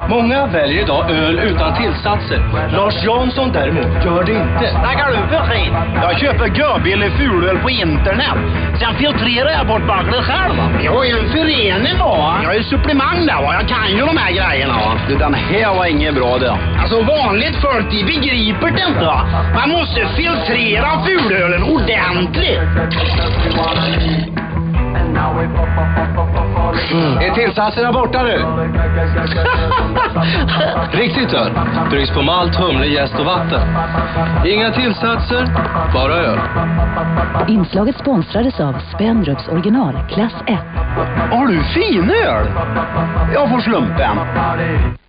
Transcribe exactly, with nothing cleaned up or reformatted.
Många väljer idag öl utan tillsatser. Lars Jansson däremot gör det inte. Snackar du för skit? Jag köper görbillig fulöl på internet. Sen filtrerar jag bort baglet själv. Jag har ju en förening då. Jag är ju supplemang där va. Jag kan ju de här grejerna va. Du, den här var inget bra det. Alltså vanligt folk, de begriper det inte va. Man måste filtrera fulölen ordentligt. Mm. Är tillsatserna borta nu? Riktigt öl. Bryggs på malt, humle, jäst och vatten. Inga tillsatser, bara öl. Inslaget sponsrades av Spendrups original, klass ett. Har du fin öl? Jag får slumpen.